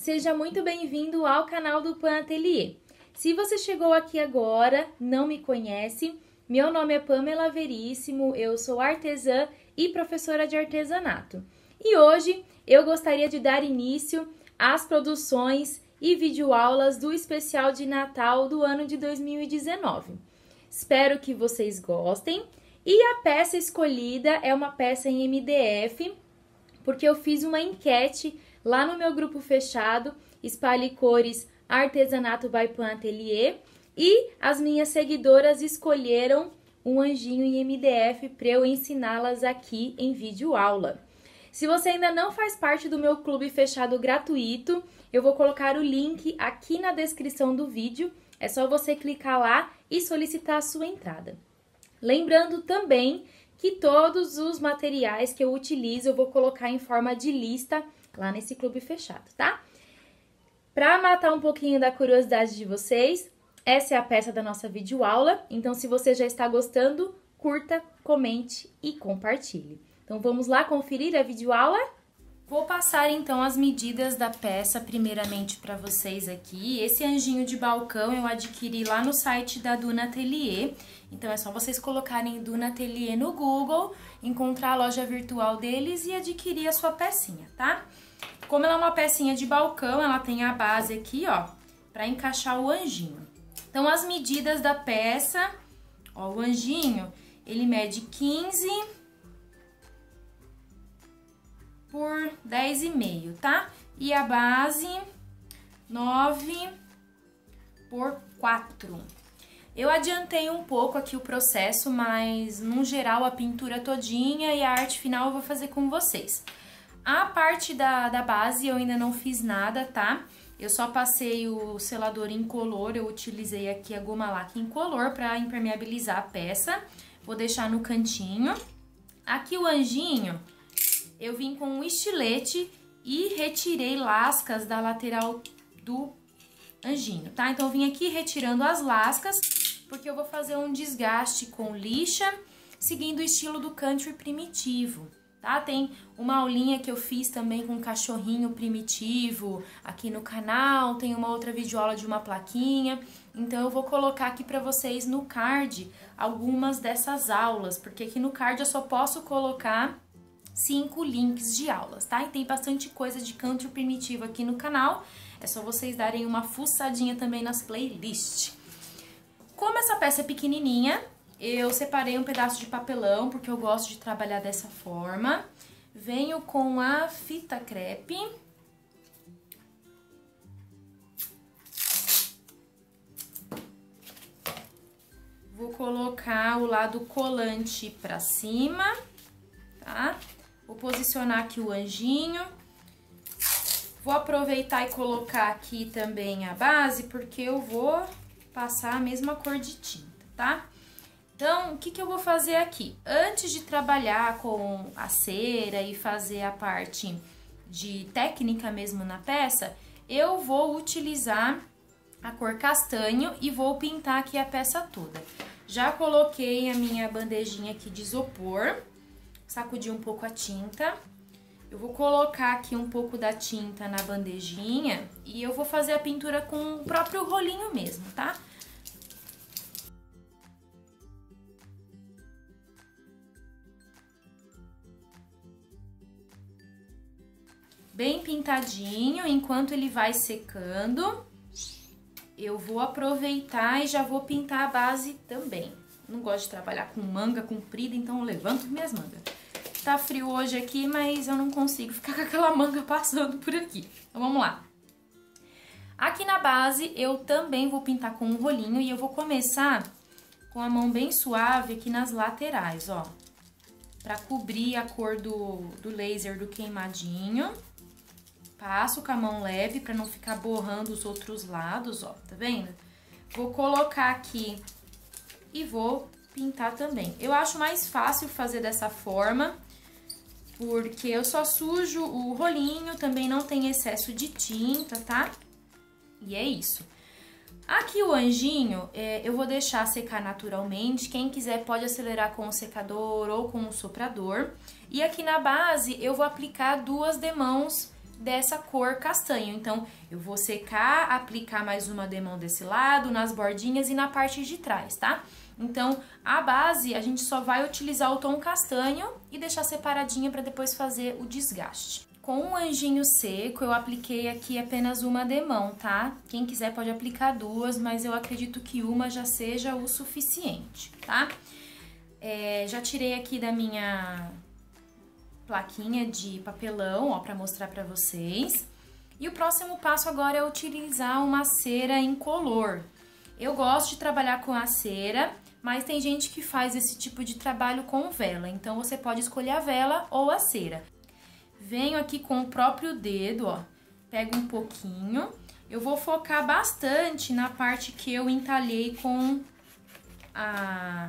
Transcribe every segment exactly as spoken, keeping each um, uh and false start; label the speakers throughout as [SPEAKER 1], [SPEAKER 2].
[SPEAKER 1] Seja muito bem-vindo ao canal do Pan Atelier. Se você chegou aqui agora, não me conhece, meu nome é Pamela Veríssimo, eu sou artesã e professora de artesanato. E hoje eu gostaria de dar início às produções e videoaulas do especial de Natal do ano de dois mil e dezenove. Espero que vocês gostem. E a peça escolhida é uma peça em M D F, porque eu fiz uma enquete lá no meu grupo fechado, Espalhe Cores Artesanato by Pan Atelier, e as minhas seguidoras escolheram um anjinho em M D F para eu ensiná-las aqui em vídeo aula. Se você ainda não faz parte do meu clube fechado gratuito, eu vou colocar o link aqui na descrição do vídeo, é só você clicar lá e solicitar a sua entrada. Lembrando também que todos os materiais que eu utilizo eu vou colocar em forma de lista lá nesse clube fechado, tá? Para matar um pouquinho da curiosidade de vocês, essa é a peça da nossa videoaula, então se você já está gostando, curta, comente e compartilhe. Então vamos lá conferir a videoaula? Vou passar então as medidas da peça primeiramente para vocês aqui. Esse anjinho de balcão eu adquiri lá no site da Duna Atelier. Então é só vocês colocarem Duna Atelier no Google, encontrar a loja virtual deles e adquirir a sua pecinha, tá? Como ela é uma pecinha de balcão, ela tem a base aqui, ó, para encaixar o anjinho. Então as medidas da peça, ó, o anjinho, ele mede quinze por dez e meio, tá? E a base, nove por quatro. Eu adiantei um pouco aqui o processo, mas, no geral, a pintura todinha e a arte final eu vou fazer com vocês. A parte da, da base eu ainda não fiz nada, tá? Eu só passei o selador incolor, eu utilizei aqui a goma laque incolor para impermeabilizar a peça. Vou deixar no cantinho. Aqui o anjinho, eu vim com um estilete e retirei lascas da lateral do anjinho, tá? Então, eu vim aqui retirando as lascas, porque eu vou fazer um desgaste com lixa, seguindo o estilo do country primitivo, tá? Tem uma aulinha que eu fiz também com um cachorrinho primitivo aqui no canal, tem uma outra videoaula de uma plaquinha, então eu vou colocar aqui pra vocês no card algumas dessas aulas, porque aqui no card eu só posso colocar cinco links de aulas, tá? E tem bastante coisa de country primitivo aqui no canal, é só vocês darem uma fuçadinha também nas playlists. Como essa peça é pequenininha, eu separei um pedaço de papelão, porque eu gosto de trabalhar dessa forma. Venho com a fita crepe. Vou colocar o lado colante pra cima, tá? Vou posicionar aqui o anjinho. Vou aproveitar e colocar aqui também a base, porque eu vou passar a mesma cor de tinta, tá? Então, o que que eu vou fazer aqui? Antes de trabalhar com a cera e fazer a parte de técnica mesmo na peça, eu vou utilizar a cor castanho e vou pintar aqui a peça toda. Já coloquei a minha bandejinha aqui de isopor, sacudi um pouco a tinta. Eu vou colocar aqui um pouco da tinta na bandejinha e eu vou fazer a pintura com o próprio rolinho mesmo, tá? Bem pintadinho, enquanto ele vai secando, eu vou aproveitar e já vou pintar a base também. Não gosto de trabalhar com manga comprida, então eu levanto minhas mangas. Tá frio hoje aqui, mas eu não consigo ficar com aquela manga passando por aqui. Então, vamos lá. Aqui na base, eu também vou pintar com um rolinho e eu vou começar com a mão bem suave aqui nas laterais, ó. Pra cobrir a cor do, do laser do queimadinho. Passo com a mão leve pra não ficar borrando os outros lados, ó. Tá vendo? Vou colocar aqui e vou pintar também. Eu acho mais fácil fazer dessa forma, porque eu só sujo o rolinho, também não tem excesso de tinta, tá? E é isso. Aqui o anjinho, é, eu vou deixar secar naturalmente, quem quiser pode acelerar com o secador ou com o soprador. E aqui na base eu vou aplicar duas demãos dessa cor castanho. Então, eu vou secar, aplicar mais uma demão desse lado, nas bordinhas e na parte de trás, tá? Então, a base, a gente só vai utilizar o tom castanho e deixar separadinha para depois fazer o desgaste. Com o anjinho seco, eu apliquei aqui apenas uma demão, tá? Quem quiser pode aplicar duas, mas eu acredito que uma já seja o suficiente, tá? É, já tirei aqui da minha plaquinha de papelão, ó, pra mostrar pra vocês. E o próximo passo agora é utilizar uma cera incolor. Eu gosto de trabalhar com a cera, mas tem gente que faz esse tipo de trabalho com vela. Então, você pode escolher a vela ou a cera. Venho aqui com o próprio dedo, ó, pego um pouquinho. Eu vou focar bastante na parte que eu entalhei com a...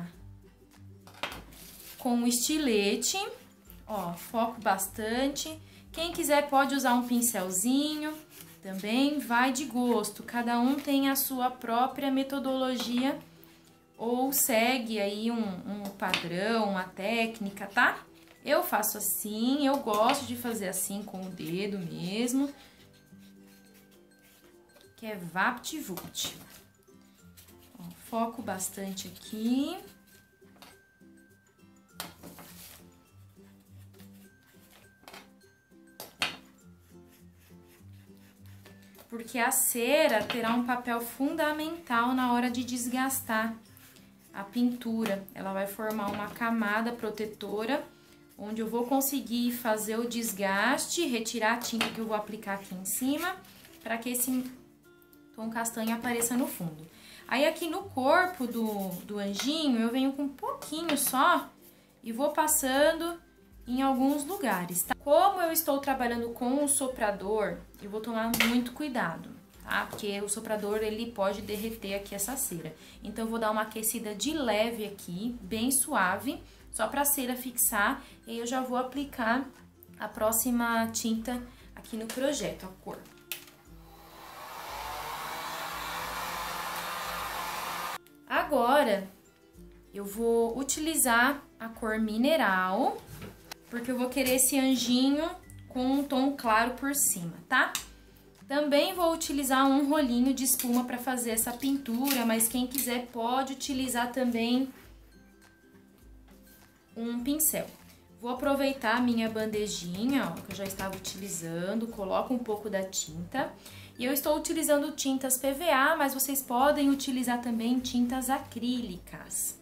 [SPEAKER 1] com o estilete. Ó, foco bastante. Quem quiser pode usar um pincelzinho, também vai de gosto. Cada um tem a sua própria metodologia ou segue aí um, um padrão, uma técnica, tá? Eu faço assim, eu gosto de fazer assim com o dedo mesmo, que é vapt-vupt. Foco bastante aqui. Porque a cera terá um papel fundamental na hora de desgastar a pintura. Ela vai formar uma camada protetora, onde eu vou conseguir fazer o desgaste, retirar a tinta que eu vou aplicar aqui em cima, para que esse tom castanho apareça no fundo. Aí aqui no corpo do, do anjinho, eu venho com um pouquinho só e vou passando em alguns lugares, tá? Como eu estou trabalhando com o soprador, eu vou tomar muito cuidado, tá? Porque o soprador, ele pode derreter aqui essa cera. Então, eu vou dar uma aquecida de leve aqui, bem suave, só pra cera fixar, e aí eu já vou aplicar a próxima tinta aqui no projeto, a cor. Agora, eu vou utilizar a cor mineral, porque eu vou querer esse anjinho com um tom claro por cima, tá? Também vou utilizar um rolinho de espuma para fazer essa pintura, mas quem quiser pode utilizar também um pincel. Vou aproveitar a minha bandejinha, ó, que eu já estava utilizando, coloco um pouco da tinta. E eu estou utilizando tintas P V A, mas vocês podem utilizar também tintas acrílicas.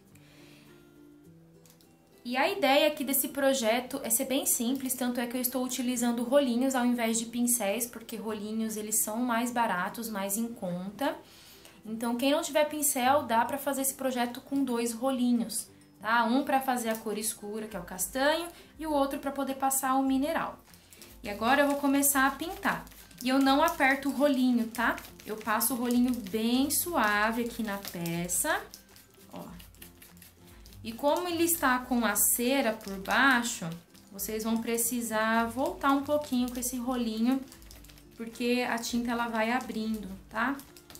[SPEAKER 1] E a ideia aqui desse projeto é ser bem simples, tanto é que eu estou utilizando rolinhos ao invés de pincéis, porque rolinhos eles são mais baratos, mais em conta. Então, quem não tiver pincel, dá para fazer esse projeto com dois rolinhos, tá? Um para fazer a cor escura, que é o castanho, e o outro para poder passar o mineral. E agora eu vou começar a pintar. E eu não aperto o rolinho, tá? Eu passo o rolinho bem suave aqui na peça, ó. E como ele está com a cera por baixo, vocês vão precisar voltar um pouquinho com esse rolinho, porque a tinta ela vai abrindo, tá?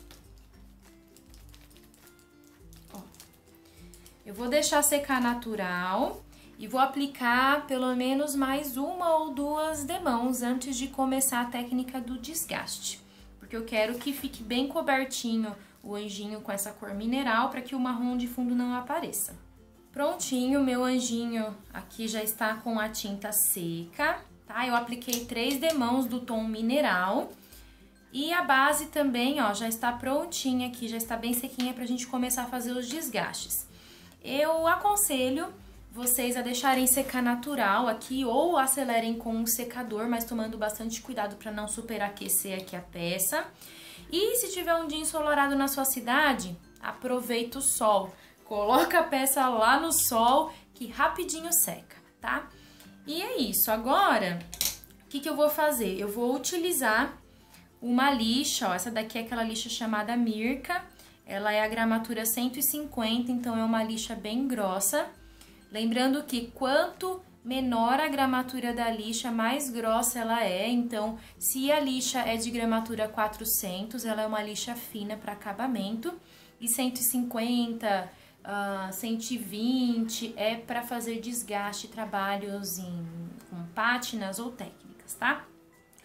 [SPEAKER 1] Ó. Eu vou deixar secar natural e vou aplicar pelo menos mais uma ou duas demãos antes de começar a técnica do desgaste, porque eu quero que fique bem cobertinho o anjinho com essa cor mineral para que o marrom de fundo não apareça. Prontinho, meu anjinho aqui já está com a tinta seca, tá? Eu apliquei três demãos do tom mineral e a base também, ó, já está prontinha aqui, já está bem sequinha pra gente começar a fazer os desgastes. Eu aconselho vocês a deixarem secar natural aqui ou acelerem com um secador, mas tomando bastante cuidado para não superaquecer aqui a peça. E se tiver um dia ensolarado na sua cidade, aproveita o sol. Coloca a peça lá no sol, que rapidinho seca, tá? E é isso. Agora, o que que eu vou fazer? Eu vou utilizar uma lixa, ó. Essa daqui é aquela lixa chamada Mirka. Ela é a gramatura cento e cinquenta, então é uma lixa bem grossa. Lembrando que quanto menor a gramatura da lixa, mais grossa ela é. Então, se a lixa é de gramatura quatrocentos, ela é uma lixa fina para acabamento. E cento e cinquenta... Uh, cento e vinte é para fazer desgaste, trabalhos em, com pátinas ou técnicas, tá?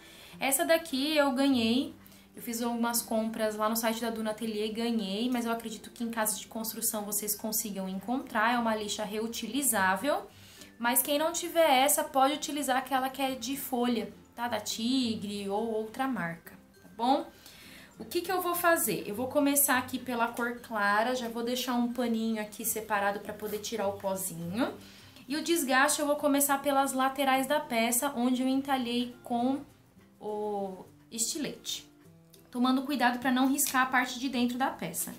[SPEAKER 1] Essa daqui eu ganhei, eu fiz algumas compras lá no site da Duna Atelier e ganhei, mas eu acredito que em casa de construção vocês consigam encontrar, é uma lixa reutilizável. Mas quem não tiver essa, pode utilizar aquela que é de folha, tá? Da Tigre ou outra marca, tá bom? O que que eu vou fazer? Eu vou começar aqui pela cor clara, já vou deixar um paninho aqui separado para poder tirar o pozinho. E o desgaste eu vou começar pelas laterais da peça, onde eu entalhei com o estilete. Tomando cuidado para não riscar a parte de dentro da peça.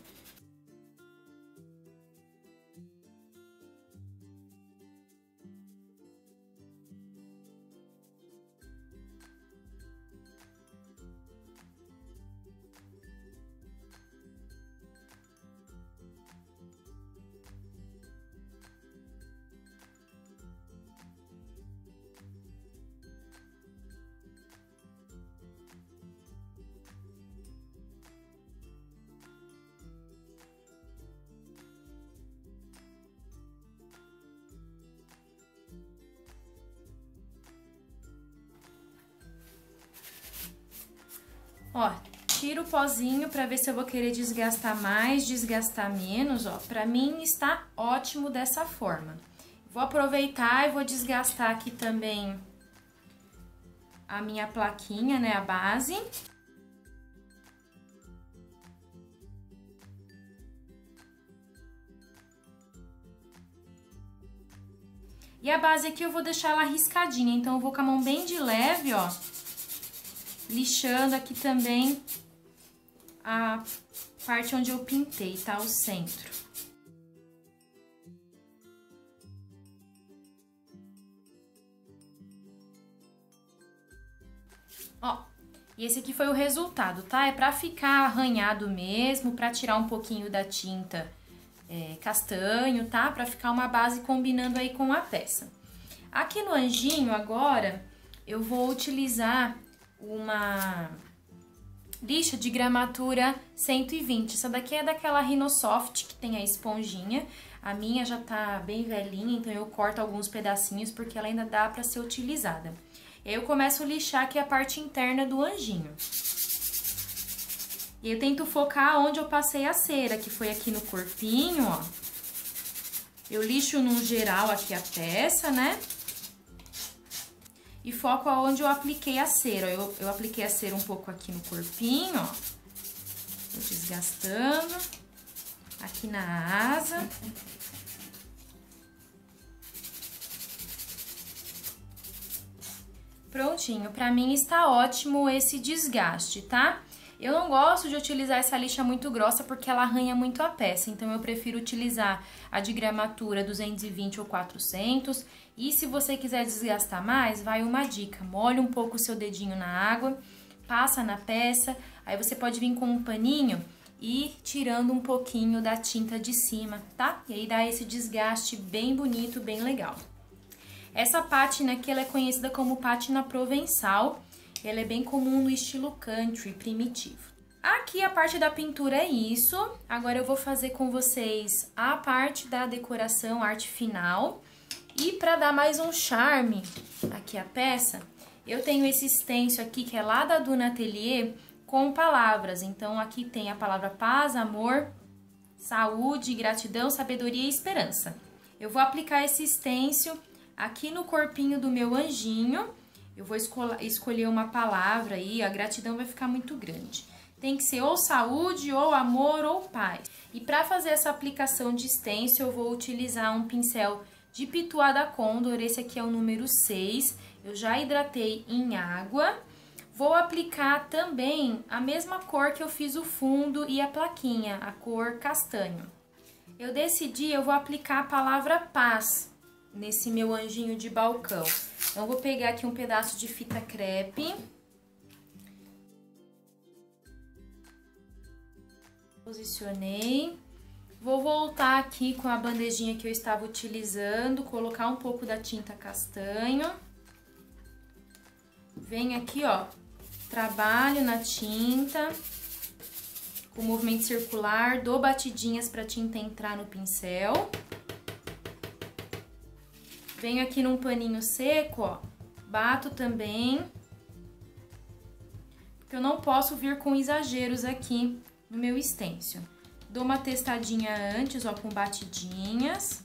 [SPEAKER 1] Ó, tiro o pozinho pra ver se eu vou querer desgastar mais, desgastar menos, ó. Pra mim está ótimo dessa forma. Vou aproveitar e vou desgastar aqui também a minha plaquinha, né, a base. E a base aqui eu vou deixar ela riscadinha, então eu vou com a mão bem de leve, ó. Lixando aqui também a parte onde eu pintei, tá? O centro. Ó, e esse aqui foi o resultado, tá? É pra ficar arranhado mesmo, pra tirar um pouquinho da tinta é, castanho, tá? Pra ficar uma base combinando aí com a peça. Aqui no anjinho, agora, eu vou utilizar uma lixa de gramatura cento e vinte. Essa daqui é daquela Rhinosoft, que tem a esponjinha. A minha já tá bem velhinha, então eu corto alguns pedacinhos, porque ela ainda dá pra ser utilizada. E aí eu começo a lixar aqui a parte interna do anjinho. E eu tento focar onde eu passei a cera, que foi aqui no corpinho, ó. Eu lixo no geral aqui a peça, né? E foco aonde eu apliquei a cera. Eu, eu apliquei a cera um pouco aqui no corpinho, ó. Tô desgastando. Aqui na asa. Prontinho. Pra mim está ótimo esse desgaste, tá? Eu não gosto de utilizar essa lixa muito grossa porque ela arranha muito a peça, então eu prefiro utilizar a de gramatura duzentos e vinte ou quatrocentos. E se você quiser desgastar mais, vai uma dica: molha um pouco o seu dedinho na água, passa na peça, aí você pode vir com um paninho e ir tirando um pouquinho da tinta de cima, tá? E aí dá esse desgaste bem bonito, bem legal. Essa pátina aqui, ela é conhecida como pátina provençal. Ela é bem comum no estilo country, primitivo. Aqui a parte da pintura é isso. Agora eu vou fazer com vocês a parte da decoração, arte final. E para dar mais um charme aqui à peça, eu tenho esse stencil aqui que é lá da Duna Atelier com palavras. Então aqui tem a palavra paz, amor, saúde, gratidão, sabedoria e esperança. Eu vou aplicar esse stencil aqui no corpinho do meu anjinho. Eu vou escolher uma palavra aí, a gratidão vai ficar muito grande. Tem que ser ou saúde, ou amor, ou paz. E para fazer essa aplicação de stencil, eu vou utilizar um pincel de Pituada Condor, esse aqui é o número seis. Eu já hidratei em água. Vou aplicar também a mesma cor que eu fiz o fundo e a plaquinha, a cor castanho. Eu decidi, eu vou aplicar a palavra paz nesse meu anjinho de balcão. Então, eu vou pegar aqui um pedaço de fita crepe. Posicionei. Vou voltar aqui com a bandejinha que eu estava utilizando, colocar um pouco da tinta castanho. Venho aqui, ó, trabalho na tinta, com movimento circular, dou batidinhas para a tinta entrar no pincel. Venho aqui num paninho seco, ó, bato também. porque eu não posso vir com exageros aqui no meu stencil. Dou uma testadinha antes, ó, com batidinhas.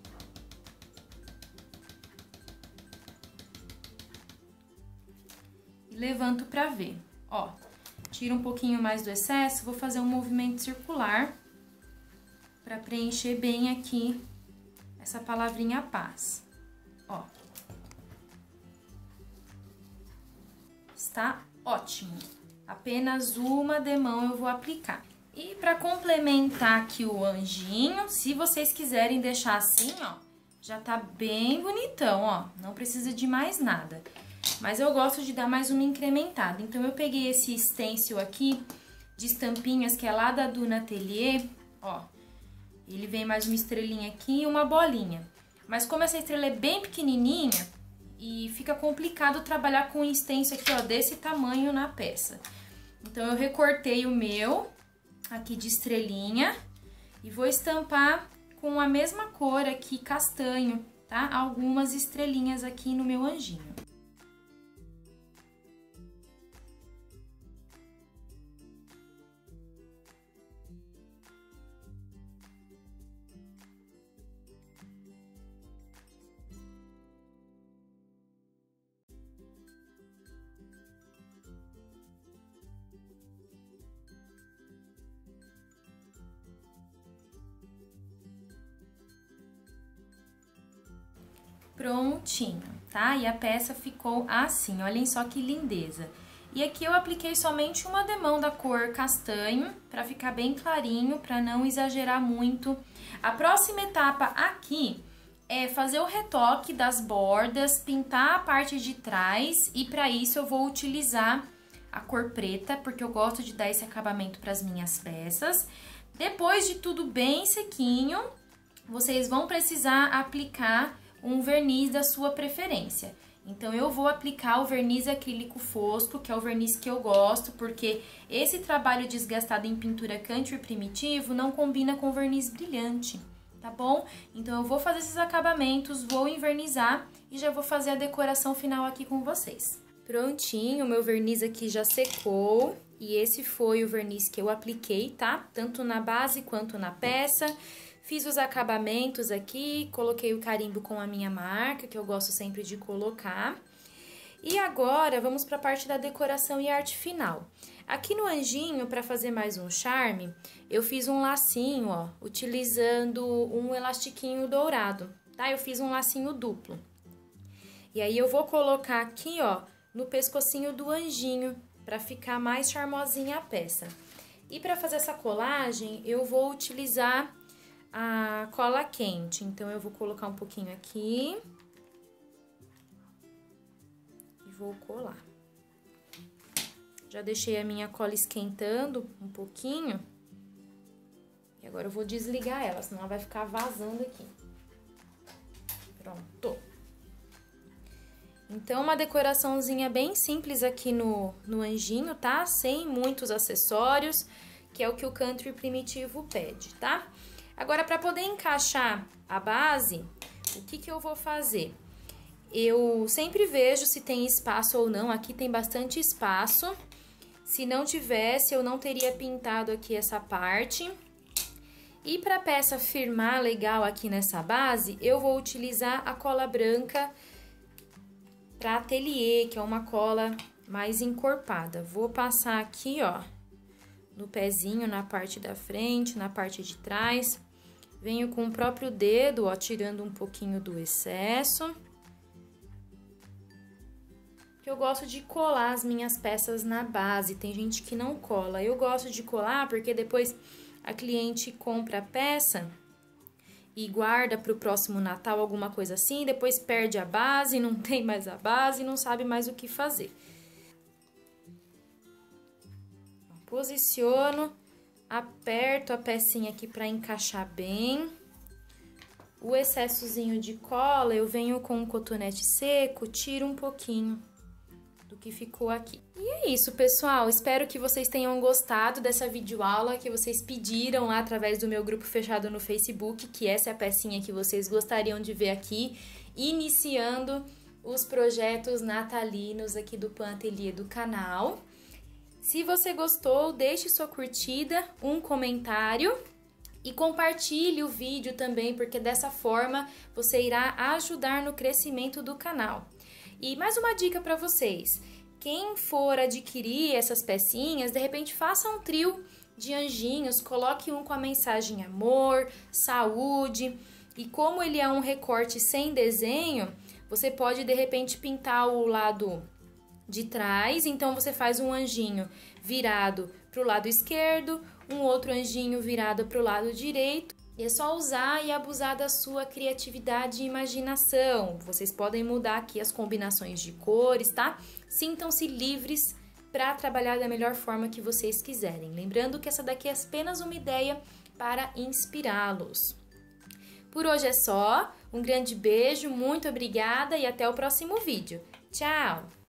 [SPEAKER 1] E levanto pra ver, ó. Tiro um pouquinho mais do excesso, vou fazer um movimento circular pra preencher bem aqui essa palavrinha paz, ó. Está ótimo. Apenas uma demão eu vou aplicar. E para complementar aqui o anjinho, se vocês quiserem deixar assim, ó, já tá bem bonitão, ó. Não precisa de mais nada. Mas eu gosto de dar mais uma incrementada. Então, eu peguei esse stencil aqui de estampinhas, que é lá da Duna Atelier, ó. Ele vem mais uma estrelinha aqui e uma bolinha. Mas como essa estrela é bem pequenininha, e fica complicado trabalhar com um stencil aqui, ó, desse tamanho na peça. Então, eu recortei o meu aqui de estrelinha e vou estampar com a mesma cor aqui, castanho, tá? Algumas estrelinhas aqui no meu anjinho. Prontinho, tá? E a peça ficou assim, olhem só que lindeza. E aqui eu apliquei somente uma demão da cor castanho, pra ficar bem clarinho, pra não exagerar muito. A próxima etapa aqui é fazer o retoque das bordas, pintar a parte de trás, e pra isso eu vou utilizar a cor preta, porque eu gosto de dar esse acabamento pras minhas peças. Depois de tudo bem sequinho, vocês vão precisar aplicar um verniz da sua preferência. Então, eu vou aplicar o verniz acrílico fosco, que é o verniz que eu gosto, porque esse trabalho desgastado em pintura country primitivo não combina com verniz brilhante, tá bom? Então, eu vou fazer esses acabamentos, vou envernizar e já vou fazer a decoração final aqui com vocês. Prontinho, o meu verniz aqui já secou e esse foi o verniz que eu apliquei, tá? Tanto na base quanto na peça. Fiz os acabamentos aqui, coloquei o carimbo com a minha marca, que eu gosto sempre de colocar. E agora, vamos para a parte da decoração e arte final. Aqui no anjinho, para fazer mais um charme, eu fiz um lacinho, ó, utilizando um elastiquinho dourado, tá? Eu fiz um lacinho duplo. E aí, eu vou colocar aqui, ó, no pescocinho do anjinho, para ficar mais charmosinha a peça. E para fazer essa colagem, eu vou utilizar a cola quente, então eu vou colocar um pouquinho aqui e vou colar. Já deixei a minha cola esquentando um pouquinho e agora eu vou desligar ela, senão ela vai ficar vazando aqui. Pronto. Então, uma decoraçãozinha bem simples aqui no, no anjinho, tá? Sem muitos acessórios, que é o que o country primitivo pede, tá? Agora, para poder encaixar a base, o que que eu vou fazer? Eu sempre vejo se tem espaço ou não, aqui tem bastante espaço. Se não tivesse, eu não teria pintado aqui essa parte. E para a peça firmar legal aqui nessa base, eu vou utilizar a cola branca para ateliê, que é uma cola mais encorpada. Vou passar aqui, ó, no pezinho, na parte da frente, na parte de trás. Venho com o próprio dedo, ó, tirando um pouquinho do excesso. Eu gosto de colar as minhas peças na base, tem gente que não cola. Eu gosto de colar porque depois a cliente compra a peça e guarda para o próximo Natal, alguma coisa assim, depois perde a base, não tem mais a base, não sabe mais o que fazer. Posiciono. Aperto a pecinha aqui para encaixar bem. O excessozinho de cola, eu venho com um cotonete seco, tiro um pouquinho do que ficou aqui. E é isso, pessoal. Espero que vocês tenham gostado dessa videoaula que vocês pediram lá através do meu grupo fechado no Facebook, que essa é a pecinha que vocês gostariam de ver aqui, iniciando os projetos natalinos aqui do Pan Atelier do canal. Se você gostou, deixe sua curtida, um comentário e compartilhe o vídeo também, porque dessa forma você irá ajudar no crescimento do canal. E mais uma dica para vocês: quem for adquirir essas pecinhas, de repente faça um trio de anjinhos, coloque um com a mensagem amor, saúde, e como ele é um recorte sem desenho, você pode de repente pintar o lado de trás, então você faz um anjinho virado para o lado esquerdo, um outro anjinho virado para o lado direito. E é só usar e abusar da sua criatividade e imaginação. Vocês podem mudar aqui as combinações de cores, tá? Sintam-se livres para trabalhar da melhor forma que vocês quiserem. Lembrando que essa daqui é apenas uma ideia para inspirá-los. Por hoje é só. Um grande beijo, muito obrigada e até o próximo vídeo. Tchau!